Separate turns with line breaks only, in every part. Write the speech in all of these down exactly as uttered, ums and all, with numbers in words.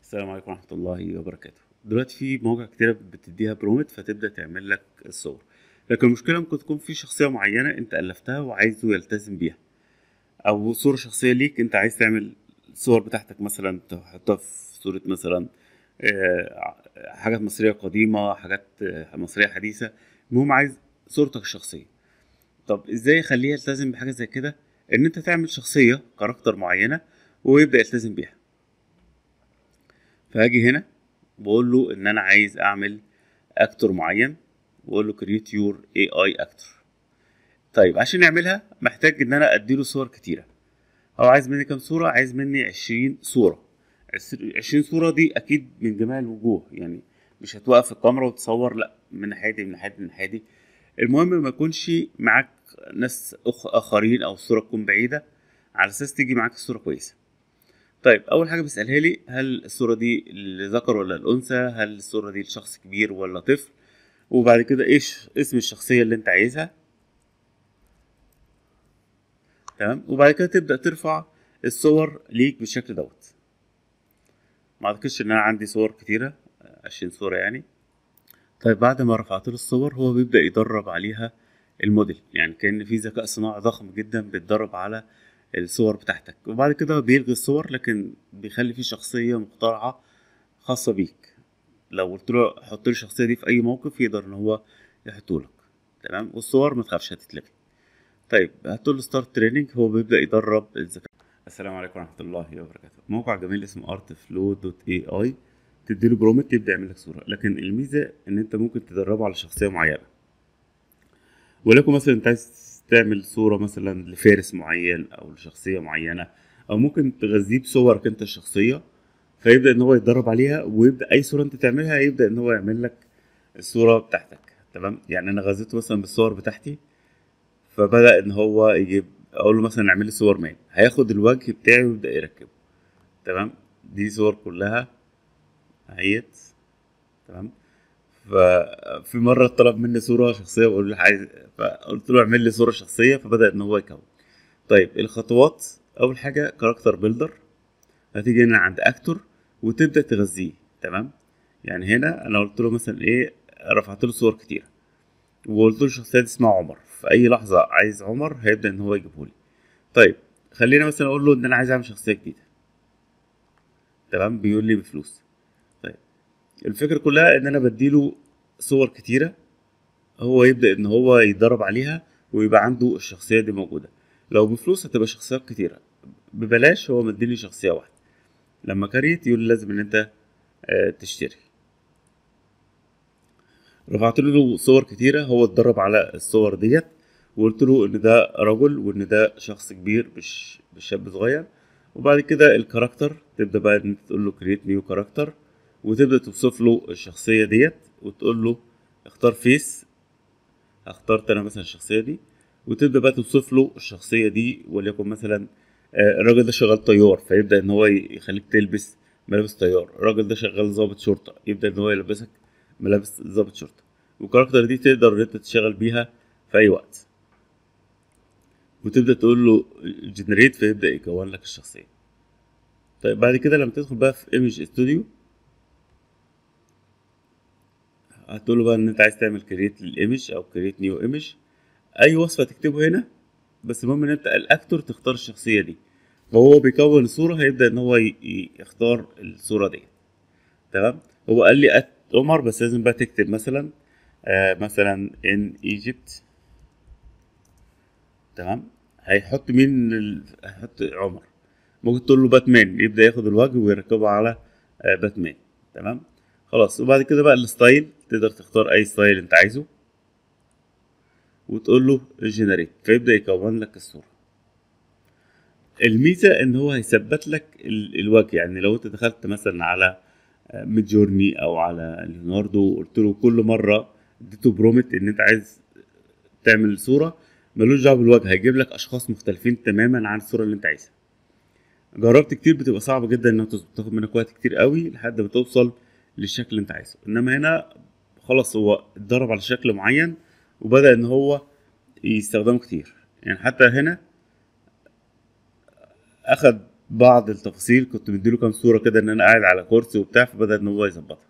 السلام عليكم ورحمة الله وبركاته. دلوقتي في مواقع كتيرة بتديها برومت فتبدأ تعمل لك الصور، لكن المشكلة ممكن تكون في شخصية معينة انت ألفتها وعايزه يلتزم بيها، أو صورة شخصية ليك انت عايز تعمل الصور بتاعتك مثلا تحطها في صورة مثلا آه، حاجات مصرية قديمة، حاجات آه، مصرية حديثة. المهم عايز صورتك الشخصية. طب ازاي اخليه يلتزم بحاجة زي كده؟ ان انت تعمل شخصية كاركتر معينة ويبدأ يلتزم بيها. فهاجي هنا بقول له ان انا عايز اعمل اكتور معين، واقول له create your اي اي actor. طيب عشان نعملها محتاج ان انا اديله صور كتيره. هو عايز مني كام صوره؟ عايز مني عشرين صوره. عشرين صوره دي اكيد من جميع الوجوه، يعني مش هتوقف الكاميرا وتصور، لا، من ناحيه دي من ناحيه دي من ناحيه دي. المهم ما يكونش معاك ناس أخ اخرين او الصوره تكون بعيده، على اساس تيجي معاك الصوره كويسه. طيب اول حاجه بيسالها لي هل الصوره دي للذكر ولا الانثى، هل الصوره دي لشخص كبير ولا طفل، وبعد كده ايش اسم الشخصيه اللي انت عايزها. تمام، وبعد كده تبدا ترفع الصور ليك بالشكل دوت. ما اعتقدش ان انا عندي صور كتيره، عشرين صوره يعني. طيب بعد ما رفعت له الصور هو بيبدا يدرب عليها الموديل، يعني كأن في ذكاء صناعي ضخم جدا بيتدرب على الصور بتاعتك، وبعد كده بيلغي الصور لكن بيخلي فيه شخصيه مخترعه خاصه بيك. لو قلت له حط لي الشخصيه دي في اي موقف يقدر ان هو يحطه لك. تمام، والصور ما تخافش هتتلغي. طيب هتقول له ستارت تريننج، هو بيبدا يدرب الذكاء. السلام عليكم ورحمه الله وبركاته. موقع جميل اسمه ارت فلو دوت اي اي. تديله برومت يبدا يعمل لك صوره، لكن الميزه ان انت ممكن تدربه على شخصيه معينه. ولكن مثلا انت عايز تعمل صوره مثلا لفارس معين او لشخصيه معينه، او ممكن تغذيه بصورك انت الشخصيه، فيبدا ان هو يتدرب عليها، ويبدا اي صوره انت تعملها يبدا ان هو يعمل لك الصوره بتاعتك. تمام، يعني انا غذيته مثلا بالصور بتاعتي، فبدا ان هو يجيب، اقول له مثلا اعمل لي صور مان، هياخد الوجه بتاعي ويبدا يركبه. تمام، دي صور كلها اهيت. تمام، ففي مره طلب مني صوره شخصيه بقول له عايز، فقلت له اعمل لي صوره شخصيه، فبدا ان هو يكون. طيب الخطوات، اول حاجه كاركتر بيلدر. هتيجي هنا عند اكتور وتبدا تغذيه. تمام، يعني هنا انا قلت له مثلا ايه، رفعت له صور كتير وقلت له الشخصيه دي اسمها عمر، في اي لحظه عايز عمر هيبدا ان هو يجيبه لي. طيب خلينا مثلا اقول له ان انا عايز اعمل شخصيه جديده. تمام، بيقول لي بفلوس. طيب الفكره كلها ان انا بديله صور كتيره، هو يبدا ان هو يتدرب عليها ويبقى عنده الشخصيه دي موجوده. لو بفلوس هتبقى شخصيات كتيره، ببلاش هو مديني شخصيه واحده. لما كريت يقول لي لازم ان انت آه، تشتري. رفعت له صور كتيرة، هو اتدرب على الصور ديت، وقلت له ان ده رجل وان ده شخص كبير مش مش شاب صغير. وبعد كده الكاركتر تبدأ بقى ان انت تقول له create new character، وتبدأ توصف له الشخصية ديت، وتقول له اختار فيس. اخترت انا مثلا الشخصية دي، وتبدأ بقى توصف له الشخصية دي، وليكن مثلا آه، الراجل ده شغال طيار، فيبدأ ان هو يخليك تلبس ملابس طيار. الراجل ده شغال ضابط شرطة، يبدأ ان هو يلبسك ملابس ضابط شرطة. والكاركتر دي تقدر ان انت تشتغل بيها في اي وقت، وتبدأ تقول له جنريت فيبدأ يكون لك الشخصية. طيب بعد كده لما تدخل بقى في ايمج استوديو، هتقول له بقى ان انت عايز تعمل كريت للايمج او كريت نيو ايمج. اي وصف هتكتبه هنا، بس المهم ان انت الاكتور تختار الشخصية دي، فهو بيكون الصورة هيبدأ ان هو ي- ي- يختار الصورة دي. تمام، هو قال لي ات عمر، بس لازم بقى تكتب مثلا آه مثلا ان ايجيبت. تمام، هيحط مين ال... هيحط عمر. ممكن تقول له باتمان، يبدأ ياخد الوجه ويركبه على آه باتمان. تمام، خلاص. وبعد كده بقى الستايل، تقدر تختار اي ستايل انت عايزه، وتقول له جنريت فيبدأ يكون لك الصورة. الميزة ان هو هيثبت لك ال... الوجه، يعني لو انت دخلت مثلا على ميد جورني او على ليوناردو، قلت له كل مره اديته برومت ان انت عايز تعمل صوره ملوش دعوه بالوجه، هيجيب لك اشخاص مختلفين تماما عن الصوره اللي انت عايزها. جربت كتير، بتبقى صعبه جدا انها تظبط، تاخد منك وقت كتير قوي لحد ما توصل للشكل اللي انت عايزه. انما هنا خلاص هو اتدرب على شكل معين وبدا ان هو يستخدمه كتير. يعني حتى هنا اخد بعض التفاصيل كنت مديله كام صورة كده ان انا قاعد على كرسي وبتاع، فبدأ ان هو يظبطها.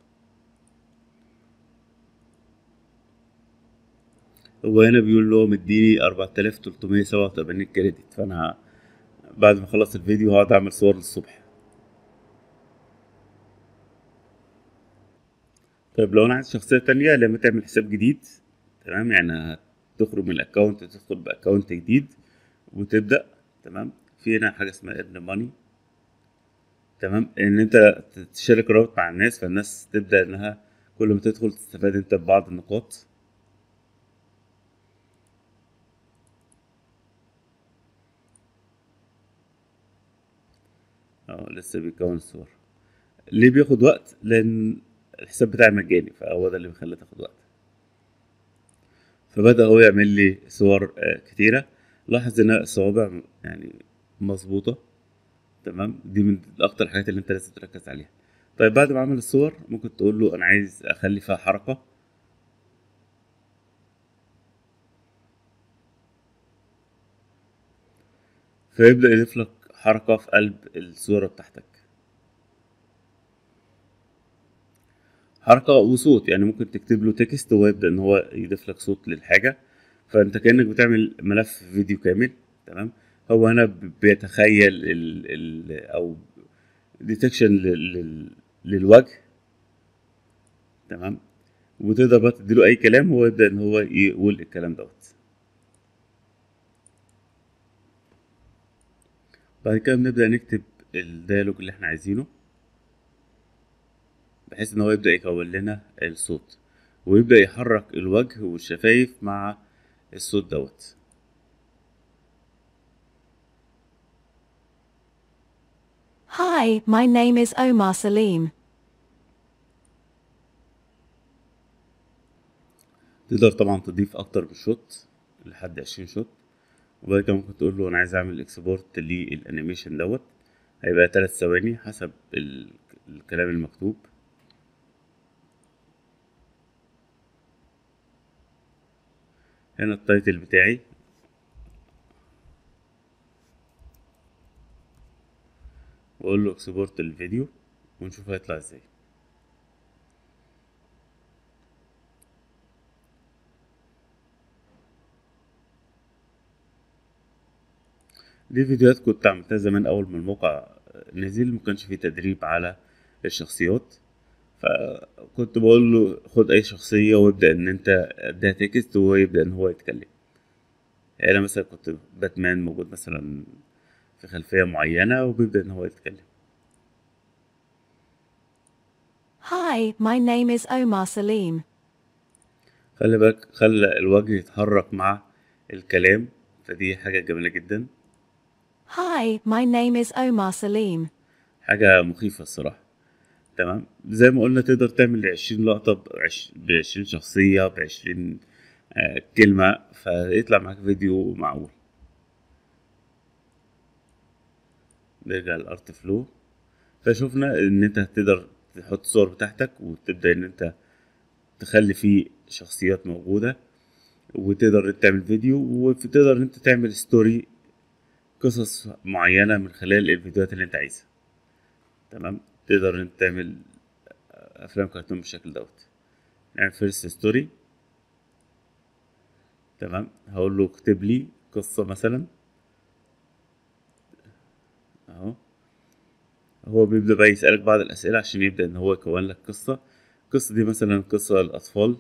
هو هنا بيقول له مديني أربعة آلاف تلتمية سبعة وتمانين كريدت، فانا بعد ما اخلص الفيديو هقعد اعمل صور للصبح. طيب لو انا عايز شخصية تانية، لما تعمل حساب جديد، تمام، يعني تخرج من الاكونت تدخل باكونت جديد وتبدأ. تمام، في هنا حاجة اسمها earn money. تمام، ان انت تشارك رابط مع الناس، فالناس تبدأ انها كل ما تدخل تستفاد انت ببعض النقاط. اه لسه بيكون الصور. ليه بياخد وقت؟ لان الحساب بتاعي مجاني، فهو ده اللي بيخليه تاخد وقت. فبدأ هو يعمل لي صور آه، كتيرة. لاحظ ان الصوابع يعني مظبوطة. تمام، دي من اكتر الحاجات اللي انت لازم تركز عليها. طيب بعد ما عمل الصور، ممكن تقول له انا عايز اخلي فيها حركة. فيبدأ يضيف لك حركة في قلب الصورة بتاعتك، حركة وصوت. يعني ممكن تكتب له تكست وهو يبدأ ان هو يضيف لك صوت للحاجة، فانت كأنك بتعمل ملف فيديو كامل. تمام، هو هنا ب- بيتخيل ال ال او ديتكشن لل للوجه. تمام، وتقدر بقى تديله اي كلام هو يبدأ ان هو يقول الكلام دوت. بعد كده بنبدأ نكتب الديالوج اللي احنا عايزينه، بحيث ان هو يبدأ يكون لنا الصوت، ويبدأ يحرك الوجه والشفايف مع الصوت دوت.
Hi, my name is Omar Salim.
تقدر طبعا تضيف اكتر من شوت، لحد عشرين شوت. وبعد كده ممكن تقول له انا عايز اعمل اكسبورت للانيميشن دوت، هيبقى تلات ثواني، حسب ال- الكلام المكتوب. هنا التايتل بتاعي، واقول له اكسبورت الفيديو، ونشوف هيطلع ازاي. دي فيديوهات كنت عملتها زمان اول ما الموقع نزل، مكانش فيه تدريب على الشخصيات. فكنت بقول له خد اي شخصية وابدأ ان انت اديها تكست وهو يبدأ ان هو يتكلم. يعني انا مثلا كنت باتمان موجود مثلا في خلفية معينة، وبيبدأ ان هو يتكلم.
Hi, my name is Omar Salim.
خلي بالك، خلى الوجه يتحرك مع الكلام، فدي حاجة جميلة جدا.
Hi, my name is Omar Salim.
حاجة مخيفة الصراحة. تمام، زي ما قلنا تقدر تعمل عشرين لقطة بعش- بعشرين شخصية بعشرين آه، كلمة، فيطلع معاك فيديو معقول. نرجع للارت فلو. فشوفنا ان انت هتقدر تحط صور بتاعتك، وتبدأ ان انت تخلي فيه شخصيات موجودة، وتقدر تعمل فيديو، وتقدر ان انت تعمل ستوري، قصص معينة من خلال الفيديوهات اللي انت عايزها. تمام، تقدر ان انت تعمل افلام كرتون بالشكل دوت. نعمل فيرست ستوري. تمام، هقول له اكتب لي قصة مثلا اهو. هو بيبدأ بقى يسألك بعض الأسئلة عشان يبدأ إن هو يكون لك قصة. القصة دي مثلا قصة للأطفال.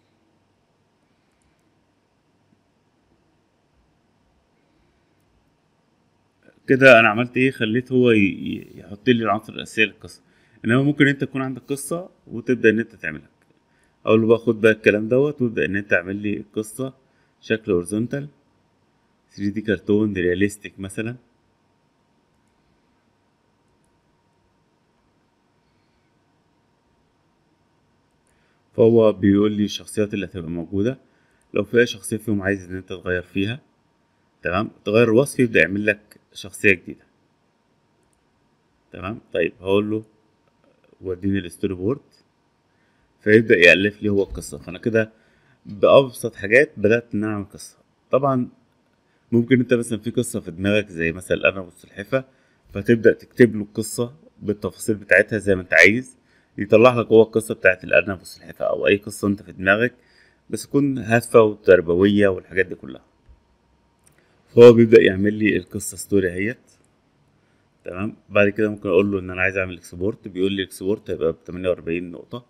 كده أنا عملت إيه؟ خليت هو ي- ي- يحط لي العناصر الأساسية للقصة. إنما ممكن أنت تكون عندك قصة وتبدأ إن أنت تعملها. أقول له بقى خد بقى الكلام دوت، وابدأ إن أنت تعمل لي القصة شكل هورزونتال ثري دي كرتون رياليستيك مثلا. فهو بيقول لي الشخصيات اللي هتبقى موجودة، لو في أي شخصية فيهم عايز إن أنت تغير فيها. تمام، تغير الوصف يبدأ يعمل لك شخصية جديدة. تمام، طيب هقول له وديني الستوري بورد، فيبدأ يألف لي هو القصة. فأنا كده بأبسط حاجات بدأت إن أنا أعمل قصة. طبعا ممكن أنت مثلا في قصة في دماغك زي مثلا الأرنب والسلحفة، فتبدأ تكتب له القصة بالتفاصيل بتاعتها زي ما انت عايز، يطلع لك هو القصة بتاعت الأرنب والسلحفاة أو أي قصة انت في دماغك بس تكون هادفة وتربوية والحاجات دي كلها. فهو بيبدأ يعمل لي القصة ستوري اهيت. تمام. بعد كده ممكن اقول له ان انا عايز اعمل اكسبورت، بيقول لي اكسبورت هيبقى ب تمنية وأربعين نقطة.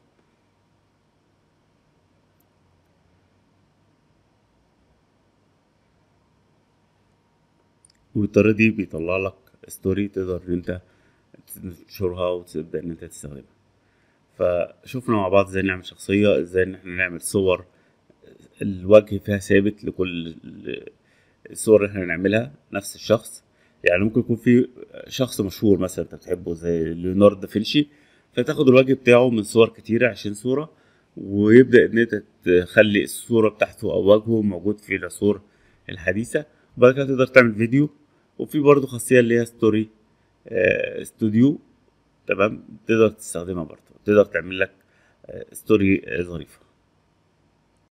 وبالطريقة دي بيطلع لك ستوري تقدر ان انت تنشرها وتبدأ ان انت تستخدمها. فشوفنا مع بعض ازاي نعمل شخصية، ازاي ان احنا نعمل صور الوجه فيها ثابت لكل الصور اللي احنا نعملها نفس الشخص. يعني ممكن يكون في شخص مشهور مثلا انت بتحبه زي ليوناردو دافنشي، فتاخد الوجه بتاعه من صور كتيرة عشرين صورة، ويبدأ ان انت تخلي الصورة بتاعته او وجهه موجود في العصور الحديثة. وبعد كده تقدر تعمل فيديو. وفي برضه خاصية اللي هي ستوري آه استوديو. تمام. تقدر تستخدمها برضه، تقدر تعمل لك آه ستوري آه ظريفة.